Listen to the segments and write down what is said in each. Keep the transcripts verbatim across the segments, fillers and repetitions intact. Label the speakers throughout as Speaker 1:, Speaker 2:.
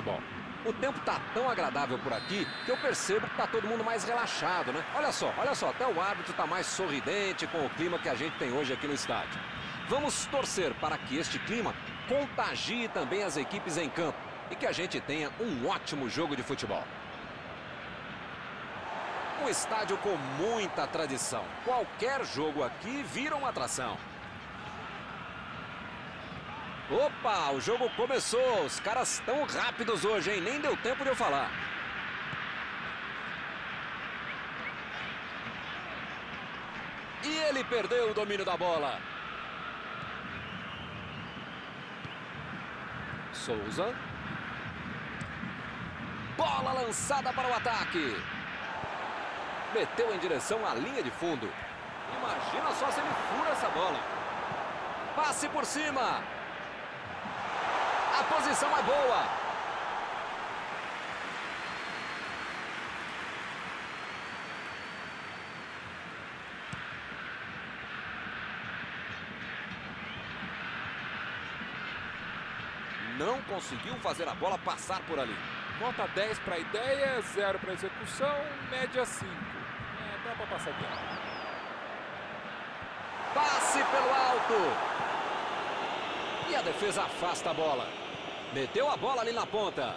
Speaker 1: futebol.
Speaker 2: O tempo tá tão agradável por aqui que eu percebo que tá todo mundo mais relaxado, né? Olha só, olha só, até o árbitro tá mais sorridente com o clima que a gente tem hoje aqui no estádio. Vamos torcer para que este clima contagie também as equipes em campo e que a gente tenha um ótimo jogo de futebol. Um estádio com muita tradição. Qualquer jogo aqui vira uma atração. Opa, o jogo começou. Os caras estão rápidos hoje, hein? Nem deu tempo de eu falar. E ele perdeu o domínio da bola. Souza. Bola lançada para o ataque. Meteu em direção à linha de fundo. Imagina só se ele fura essa bola. Passe por cima. A posição é boa. Não conseguiu fazer a bola passar por ali.
Speaker 1: Nota dez para a ideia, zero para a execução, média cinco. É, dá para passar bem.
Speaker 2: Passe pelo alto. E a defesa afasta a bola. Meteu a bola ali na ponta.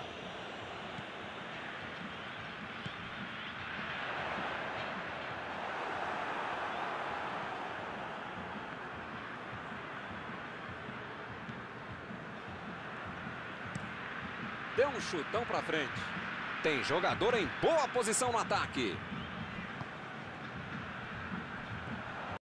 Speaker 2: Deu um chutão pra frente. Tem jogador em boa posição no ataque.